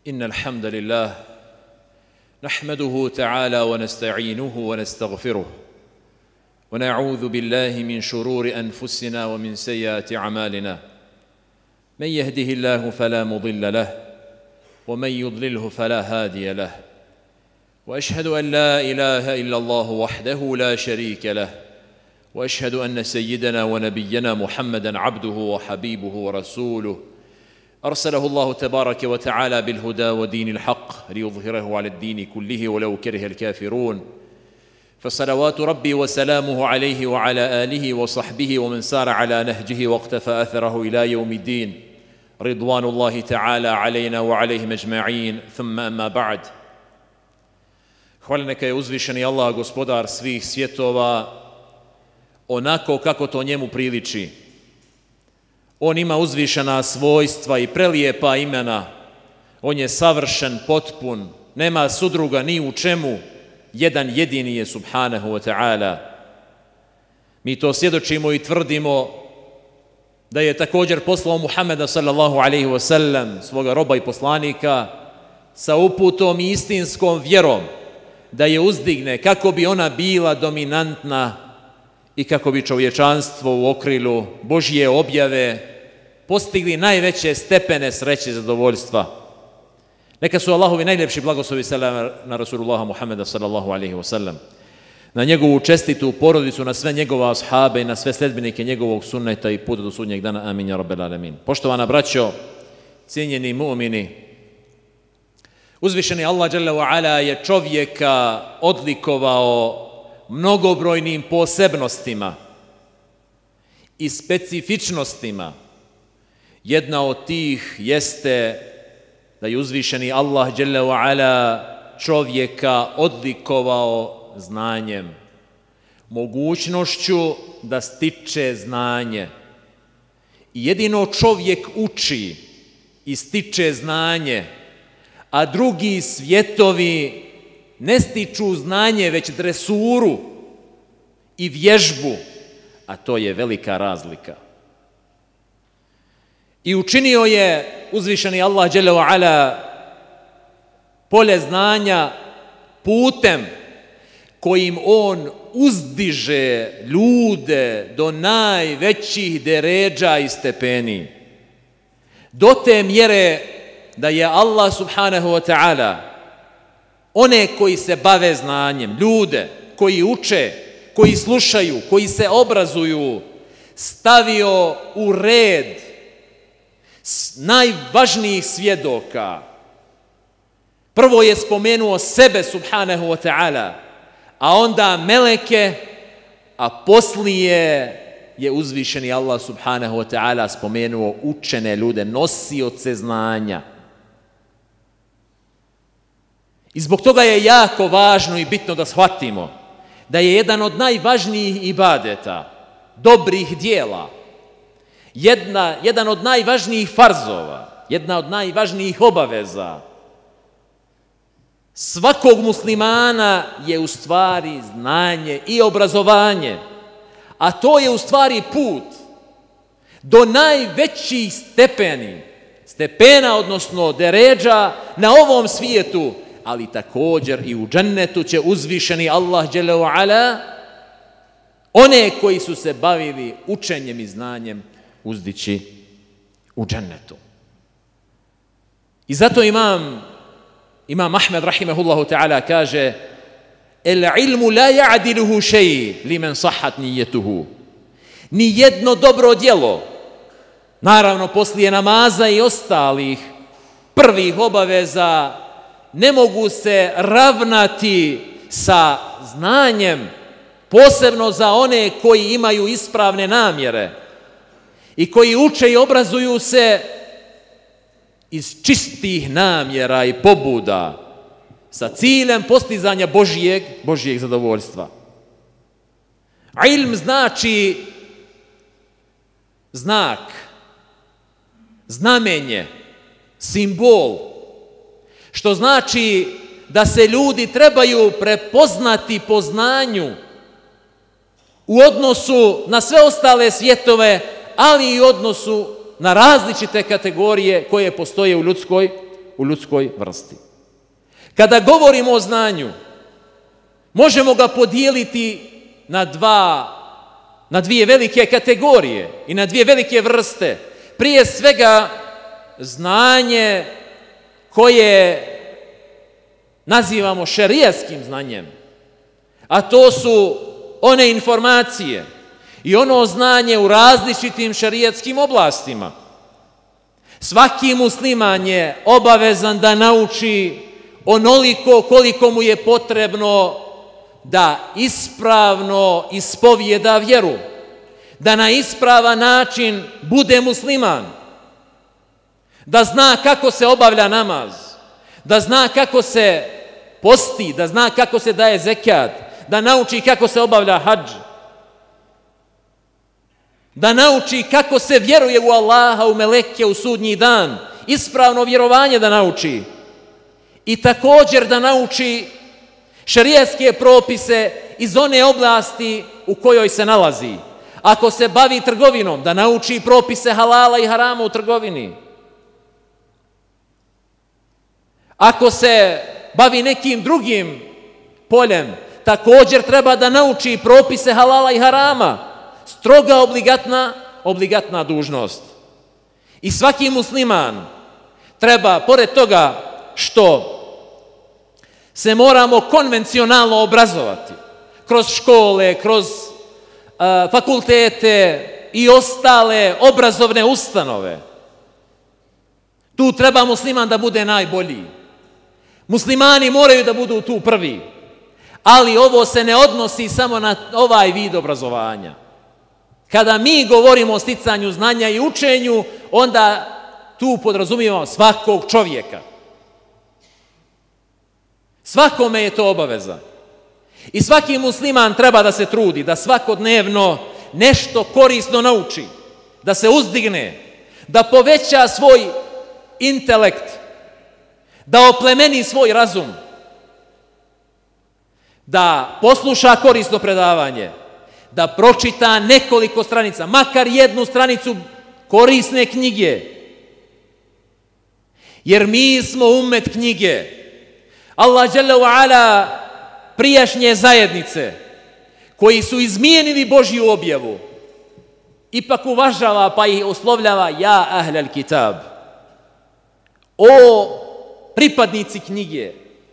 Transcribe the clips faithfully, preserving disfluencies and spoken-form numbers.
إن الحمد لله نحمده تعالى ونستعينه ونستغفره ونعوذ بالله من شرور أنفسنا ومن سيئات أعمالنا من يهده الله فلا مضل له ومن يضلله فلا هادي له وأشهد أن لا إله إلا الله وحده لا شريك له وأشهد أن سيدنا ونبينا محمدًا عبده وحبيبه ورسوله أرسله الله تبارك وتعالى بالهدى ودين الحق ليظهره على الدين كله ولو كره الكافرون فصلوات ربي وسلامه عليه وعلى آله وصحبه ومن سار على نهجه واقتفى أثره إلى يوم الدين رضوان الله تعالى علينا وعليهم أجمعين ثم أما بعد. Hvala neka je uzvišeni Allah, gospodar svih svjetova, onako kako to njemu priliči. On ima uzvišena svojstva i prelijepa imena. On je savršen, potpun, nema sudruga ni u čemu. Jedan jedini je subhanahu wa ta'ala. Mi to svjedočimo i tvrdimo da je također poslao Muhammeda sallallahu alaihi wa sallam, svoga roba i poslanika, sa uputom i istinskom vjerom, da je uzdigne kako bi ona bila dominantna i kako bi čovječanstvo u okrilu Božje objave postigli najveće stepene sreće i zadovoljstva. Neka su Allahovi najljepši blagoslovi selam na Rasulullaha Muhammeda sallallahu alaihi wa sallam, na njegovu čestitu porodicu, na sve njegove ashabe i na sve sledbenike njegovog sunneta i puta do sudnjeg dana. Amin ja rabbel alemin. Poštovana braćo, cijenjeni mu'mini, uzvišeni Allah dželle ve ala je čovjeka odlikovao mnogobrojnim posebnostima i specifičnostima. Jedna od tih jeste da je uzvišeni Allah dželle ve ala čovjeka odlikovao znanjem, mogućnošću da stiče znanje. I jedino čovjek uči i stiče znanje, a drugi svjetovi ne stiču znanje, već dresuru i vježbu, a to je velika razlika. I učinio je uzvišeni Allah dželle ve ala polje znanja putem kojim on uzdiže ljude do najvećih deređa i stepeni. Do te mjere da je Allah subhanahu wa ta'ala one koji se bave znanjem, ljude koji uče, koji slušaju, koji se obrazuju, stavio u red najvažnijih svjedoka. Prvo je spomenuo sebe subhanahu wa ta'ala, a onda meleke, a poslije je uzvišeni Allah subhanahu wa ta'ala spomenuo učene ljude, nosioce znanja. I zbog toga je jako važno i bitno da shvatimo da je jedan od najvažnijih ibadeta, dobrih dijela, jedna, jedan od najvažnijih farzova, jedna od najvažnijih obaveza svakog muslimana je u stvari znanje i obrazovanje, a to je u stvari put do najvećih stepeni, stepena, odnosno deređa na ovom svijetu, ali također i u džennetu će uzvišeni Allah dželle ve ala one koji su se bavili učenjem i znanjem uzdići u džennetu. I zato imam Imam Ahmed rahimehullahu ta'ala kaže: el ilmu la ya'diluhu shay liman sahhat niyyatuhu. Ni jedno dobro djelo, naravno poslije namaza i ostalih prvih obaveza, ne mogu se ravnati sa znanjem, posebno za one koji imaju ispravne namjere i koji uče i obrazuju se iz čistih namjera i pobuda sa ciljem postizanja Božijeg, Božijeg zadovoljstva. Ilm znači znak, znamenje, simbol, što znači da se ljudi trebaju prepoznati po znanju u odnosu na sve ostale svjetove, ali i u odnosu na različite kategorije koje postoje u ljudskoj, u ljudskoj vrsti. Kada govorimo o znanju, možemo ga podijeliti na dva, na dvije velike kategorije i na dvije velike vrste. Prije svega, znanje koje nazivamo šerijaskim znanjem, a to su one informacije i ono znanje u različitim šerijatskim oblastima. Svaki musliman je obavezan da nauči onoliko koliko mu je potrebno da ispravno ispovijeda vjeru, da na ispravan način bude musliman, da zna kako se obavlja namaz, da zna kako se posti, da zna kako se daje zekat, da nauči kako se obavlja hadž, da nauči kako se vjeruje u Allaha, u meleke, u sudnji dan, ispravno vjerovanje da nauči i također da nauči šerijatske propise iz one oblasti u kojoj se nalazi. Ako se bavi trgovinom, da nauči propise halala i harama u trgovini. Ako se bavi nekim drugim poljem, također treba da nauči propise halala i harama. Stroga obligatna, obligatna dužnost. I svaki musliman treba, pored toga što se moramo konvencionalno obrazovati, kroz škole, kroz uh, fakultete i ostale obrazovne ustanove, tu treba musliman da bude najbolji. Muslimani moraju da budu tu prvi, ali ovo se ne odnosi samo na ovaj vid obrazovanja. Kada mi govorimo o sticanju znanja i učenju, onda tu podrazumijevamo svakog čovjeka. Svakome je to obaveza. I svaki musliman treba da se trudi, da svakodnevno nešto korisno nauči, da se uzdigne, da poveća svoj intelekt, da oplemeni svoj razum, da posluša korisno predavanje, da pročita nekoliko stranica, makar jednu stranicu korisne knjige. Jer mi smo ummet knjige. Allah dželle ve ala prijašnje zajednice koji su izmijenili Božju objavu ipak uvažava pa ih oslovljava ja ahlel kitab. O pripadnici knjige.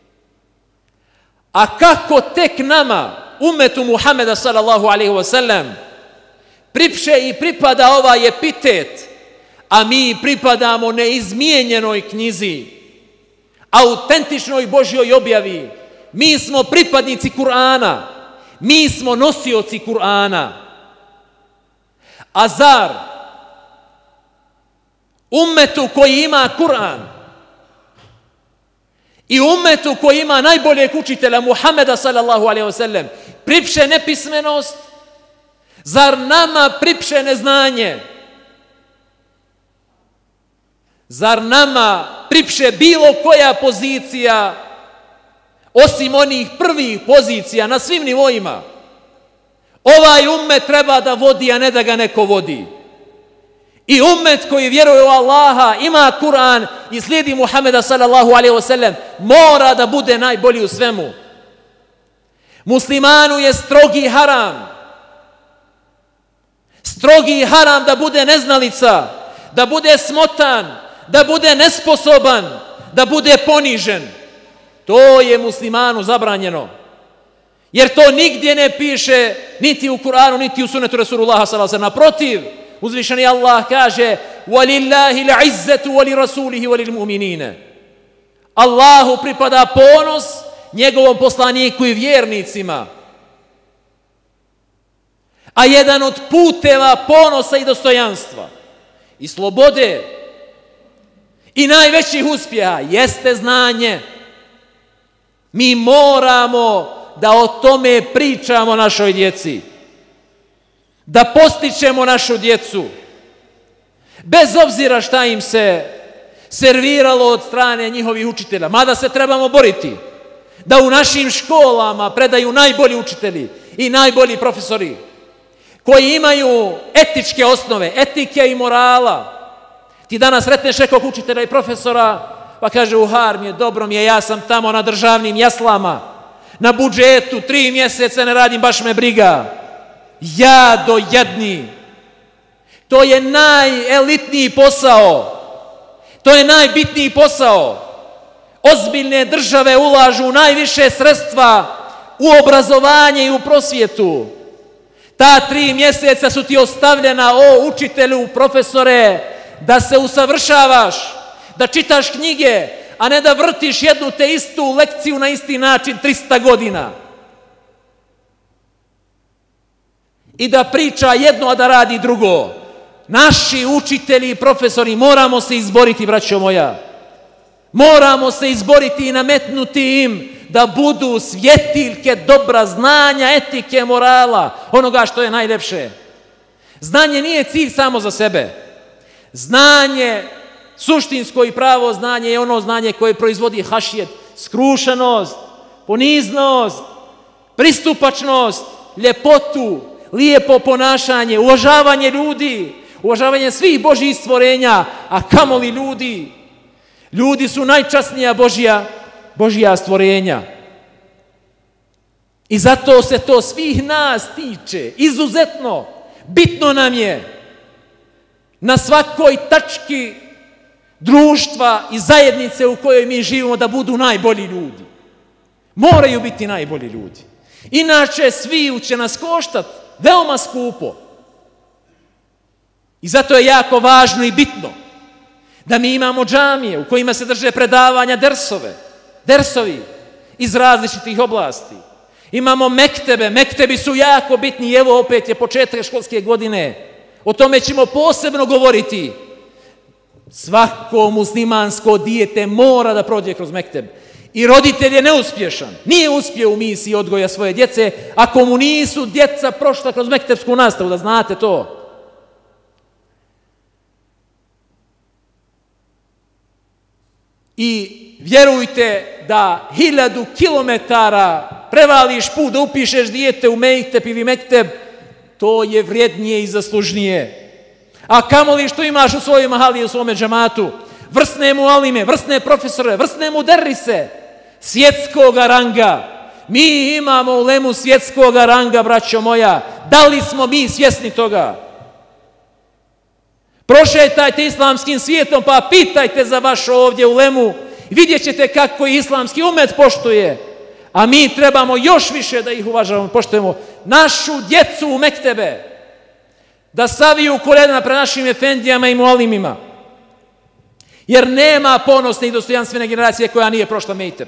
A kako tek nama, ummetu Muhameda sallallahu alejhi ve sellem, pripše i pripada ovaj epitet, a mi pripadamo neizmijenjenoj knjizi, autentičnoj Božjoj objavi. Mi smo pripadnici Kur'ana, mi smo nosioci Kur'ana. A zar ummetu koji ima Kur'an i ummetu koji ima najboljeg učitelja Muhameda sallallahu alejhi ve sellem pripše nepismenost? Zar nama pripše neznanje? Zar nama pripše bilo koja pozicija osim onih prvih pozicija na svim nivoima? Ovaj ummet treba da vodi, a ne da ga neko vodi. I ummet koji vjeruje u Allaha, ima Kur'an i slijedi Muhameda sallallahu alejhi ve sellem, mora da bude najbolji u svemu. Muslimanu je strogi haram. Strogi haram da bude neznalica, da bude smotan, da bude nesposoban, da bude ponižen. To je muslimanu zabranjeno. Jer to nigdje ne piše niti u Kur'anu, niti u sunnetu Rasulullaha sallallahu alejhi ve sellem. Naprotiv, uzvišeni Allah kaže: "Walillahi al-izzatu wa li rasulihi wa lil mu'minina." Allahu pripada ponos, njegovom poslaniku i vjernicima. A jedan od puteva ponosa i dostojanstva i slobode i najvećih uspjeha jeste znanje. Mi moramo da o tome pričamo našoj djeci, da postičemo našu djecu, bez obzira šta im se serviralo od strane njihovih učitelja, mada se trebamo boriti da u našim školama predaju najbolji učitelji i najbolji profesori koji imaju etičke osnove, etike i morala. Ti danas sretneš nekog učitelja i profesora, Pa kaže, u Har mi je, dobro mi je, ja sam tamo na državnim jaslama, na budžetu, tri mjeseca ne radim, baš me briga. Ja do jadni. To je najelitniji posao. To je najbitniji posao. Ozbiljne države ulažu najviše sredstva u obrazovanje i u prosvjetu. Ta tri mjeseca su ti ostavljena, o učitelju, profesore, da se usavršavaš, da čitaš knjige, a ne da vrtiš jednu te istu lekciju na isti način trista godina. I da priča jedno, a da radi drugo. Naši učitelji i profesori, moramo se izboriti, braćo moja. Moramo se izboriti i nametnuti im da budu svjetiljke dobra znanja, etike, morala, onoga što je najljepše. Znanje nije cilj samo za sebe. Znanje, suštinsko i pravo znanje je ono znanje koje proizvodi hašijet, skrušenost, poniznost, pristupačnost, ljepotu, lijepo ponašanje, uvažavanje ljudi, uvažavanje svih Božjih stvorenja, a kamoli ljudi. Ljudi su najčasnija Božja, Božja stvorenja. I zato se to svih nas tiče, izuzetno. Bitno nam je na svakoj tački društva i zajednice u kojoj mi živimo da budu najbolji ljudi. Moraju biti najbolji ljudi. Inače, svi će nas koštati veoma skupo. I zato je jako važno i bitno da mi imamo džamije u kojima se drže predavanja, dersove, dersovi iz različitih oblasti. Imamo mektebe, mektebi su jako bitni, evo opet je početak školske godine. O tome ćemo posebno govoriti. Svako muslimansko dijete mora da prođe kroz mekteb. I roditelj je neuspješan, nije uspio u misiji odgoja svoje djece, ako mu nisu djeca prošla kroz mektebsku nastavu, da znate to. I vjerujte da hiljadu kilometara prevališ put da upišeš dijete u mekteb ili mekteb, to je vrijednije i zaslužnije. A kamoli što imaš u svojoj mahali i u svome džamatu, vrsne mualime, vrsne profesore, vrsne muderrise, svjetskoga ranga. Mi imamo ulemu svjetskoga ranga, braćo moja. Da li smo mi svjesni toga? Prošetajte islamskim svijetom pa pitajte za vašu ovdje ulemu i vidjet ćete kako islamski umet poštuje. A mi trebamo još više da ih uvažavamo i poštujemo. Našu djecu u mektebe, da saviju koljena pred našim efendijama i mualimima. Jer nema ponosne i dostojanstvene generacije koja nije prošla mekteb.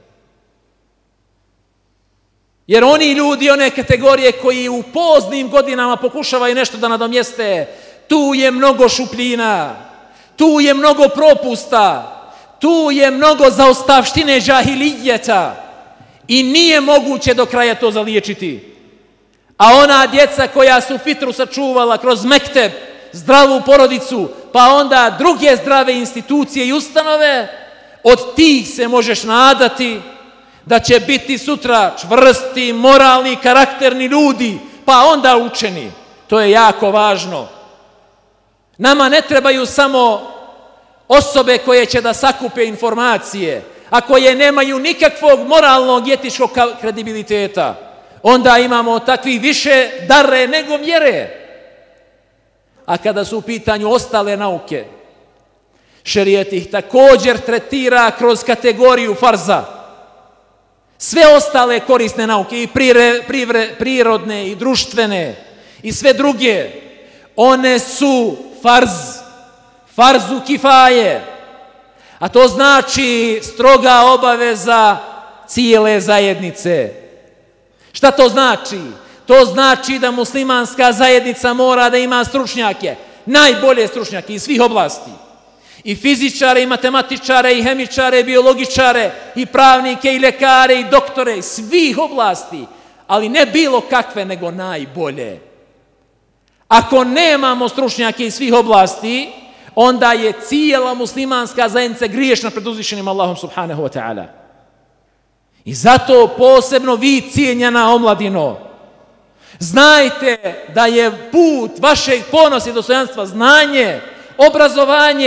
Jer oni ljudi, one kategorije koji u poznim godinama pokušavaju nešto da nadomjeste, tu je mnogo šupljina, tu je mnogo propusta, tu je mnogo zaostavštine džahilijeta i nije moguće do kraja to zaliječiti. A ona djeca koja su fitru sačuvala kroz mekteb, zdravu porodicu, pa onda druge zdrave institucije i ustanove, od tih se možeš nadati da će biti sutra čvrsti, moralni, karakterni ljudi, pa onda učeni. To je jako važno. Nama ne trebaju samo osobe koje će da sakupe informacije, a koje nemaju nikakvog moralnog i etičkog kredibiliteta. Onda imamo takvih više dare nego mjere. A kada su u pitanju ostale nauke, šerijet ih također tretira kroz kategoriju farza. Sve ostale korisne nauke, i prire, privre, prirodne i društvene i sve druge, one su farz, farzu kifaje. A to znači stroga obaveza cijele zajednice. Šta to znači? To znači da muslimanska zajednica mora da ima stručnjake, najbolje stručnjake iz svih oblasti. I fizičare, i matematičare, i hemičare, i biologičare, i pravnike, i ljekare, i doktore, iz svih oblasti. Ali ne bilo kakve, nego najbolje. Ako nemamo stručnjake iz svih oblasti, onda je cijela muslimanska zajednica griješna pred uzvišenim Allahom subhanahu wa ta'ala. I zato posebno vi, cijenjena omladino, znajte da je put vašeg ponosa i dostojanstva znanje, obrazovanje,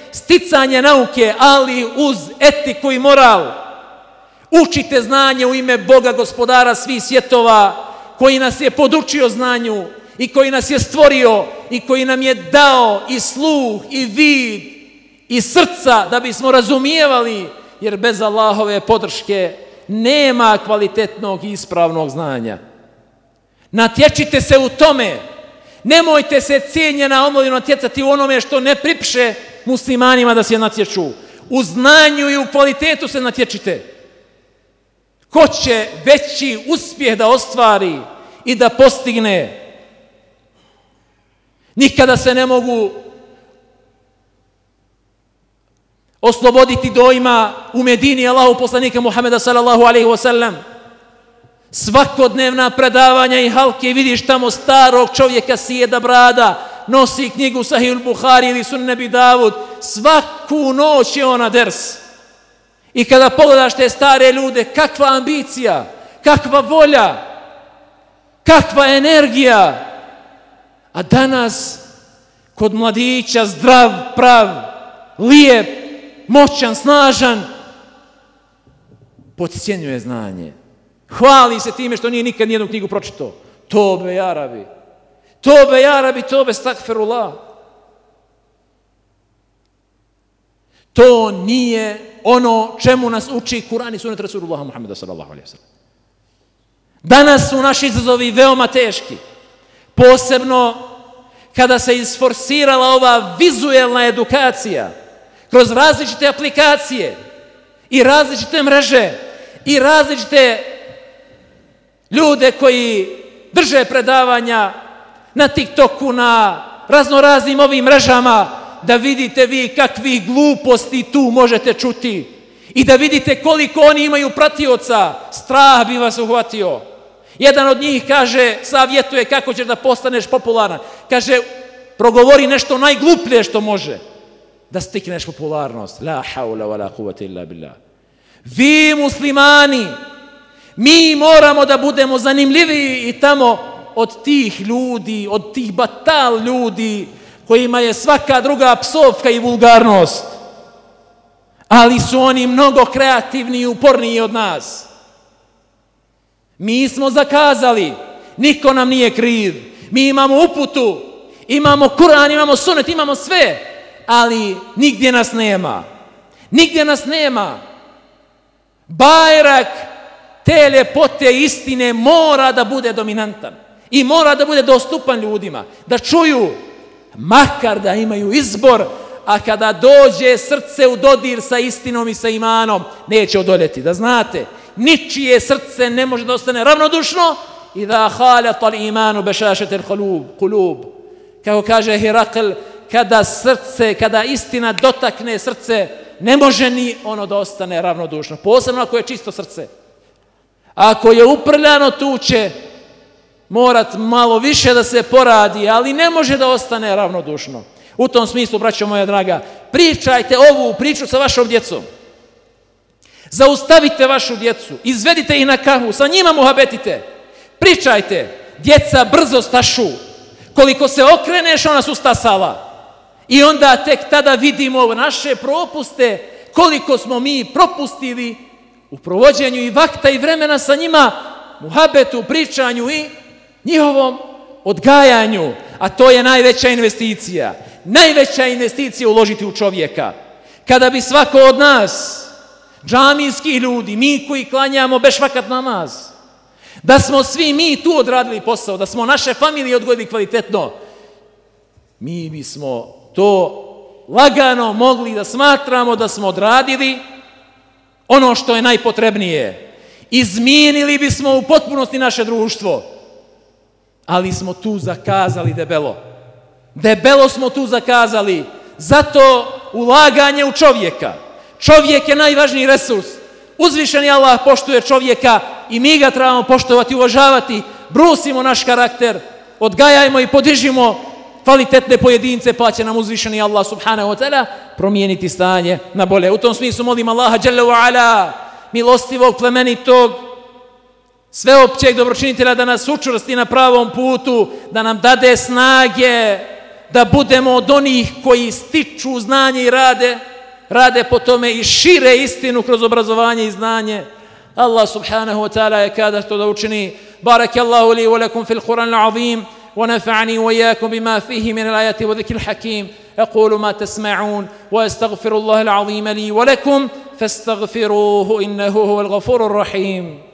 sticanje nauke, ali uz etiku i moral. Učite znanje u ime Boga, gospodara svih svjetova, koji nas je podučio znanju i koji nas je stvorio i koji nam je dao i sluh i vid i srca da bismo razumijevali, jer bez Allahove podrške nema kvalitetnog i ispravnog znanja. Natječite se u tome. Nemojte se cijenjena omladina natjecati u onome što ne pripiše muslimanima da se natječu. U znanju i u kvalitetu se natječite. Ko će veći uspjeh da ostvari i da postigne? Nikada se ne mogu osloboditi dojma u Medini Allahu poslanika Muhameda sallallahu alejhi ve sellem. Svakodnevna predavanja i halke, vidiš tamo starog čovjeka sjeda brada, nosi knjigu Sahih al-Buhari ili Sunan Abi Davud, svaku noć je ona ders. I kada pogledaš te stare ljude, kakva ambicija, kakva volja, kakva energija. A danas kod mladića zdrav, prav, lijep, moćan, snažan, podcjenjuje znanje. Hvali se time što nije nikad nijednu knjigu pročitao. Tobe ja rabi. Tobe ja rabi, tobe stakfirullah. To nije ono čemu nas uči Kur'an i sunet Rasulullah Muhammeda sallallahu alejhi ve sellem. Danas su naši izazovi veoma teški. Posebno kada se isforsirala ova vizuelna edukacija kroz različite aplikacije i različite mreže i različite ljude koji drže predavanja na TikToku, na raznoraznim ovim mrežama, da vidite vi kakvih gluposti tu možete čuti i da vidite koliko oni imaju pratioca. Strah bi vas uhvatio. Jedan od njih kaže, savjetuje kako ćeš da postaneš popularan. Kaže, progovori nešto najgluplje što može da stikneš popularnost. La haula wa la kuvvete illa billah. Vi muslimani, mi moramo da budemo zanimljiviji i tamo od tih ljudi, od tih batal ljudi kojima je svaka druga psovka i vulgarnost. Ali su oni mnogo kreativni i uporniji od nas. Mi smo zakazali, niko nam nije kriv. Mi imamo uputu, imamo Kur'an, imamo sunet, imamo sve, ali nigdje nas nema. Nigdje nas nema. Bajrak te ljepote istine mora da bude dominantan i mora da bude dostupan ljudima, da čuju, makar da imaju izbor, a kada dođe srce u dodir sa istinom i sa imanom, neće odoljeti. Da znate, ničije srce ne može da ostane ravnodušno i da halata al-imanu bešašete al-kulub. Kako kaže Herakl, kada srce, kada istina dotakne srce, ne može ni ono da ostane ravnodušno. Posebno ako je čisto srce. Ako je uprljano, tu će morat malo više da se poradi, ali ne može da ostane ravnodušno. U tom smislu, braćo moja draga, pričajte ovu priču sa vašom djecom. Zaustavite vašu djecu, izvedite ih na kahvu, sa njima muhabetite. Pričajte, djeca brzo stašu. Koliko se okreneš, ona su stasala. I onda tek tada vidimo naše propuste, koliko smo mi propustili u provođenju i vakta i vremena sa njima, muhabetu, pričanju i njihovom odgajanju. A to je najveća investicija. Najveća investicija uložiti u čovjeka. Kada bi svako od nas, džamijskih ljudi, mi koji klanjamo bešvakat namaz, da smo svi mi tu odradili posao, da smo naše familije odgojili kvalitetno, mi bismo to lagano mogli da smatramo da smo odradili ono što je najpotrebnije. Izmijenili bismo u potpunosti naše društvo, ali smo tu zakazali debelo. Debelo smo tu zakazali. Zato ulaganje u čovjeka. Čovjek je najvažniji resurs. Uzvišeni Allah poštuje čovjeka i mi ga trebamo poštovati, uvažavati. Brusimo naš karakter, odgajajmo i podižimo kvalitetne pojedince, pa će nam uzvišeni Allah subhanahu wa ta'ala promijeniti stanje na bolje. U tom smislu molim Allaha dželle ve ala, milostivog, plemenitog, sveopćeg dobročinitelja, da nas učvrsti na pravom putu, da nam dade snage da budemo od onih koji stiču znanje i rade, rade po tome i šire istinu kroz obrazovanje i znanje. Allah subhanahu wa ta'ala je kada to da učini. Barakallahu li wa lakum fil Qur'an al-azim ونفعني وإياكم بما فيه من الآيات وذكر الحكيم أقول ما تسمعون وأستغفر الله العظيم لي ولكم فاستغفروه إنه هو الغفور الرحيم.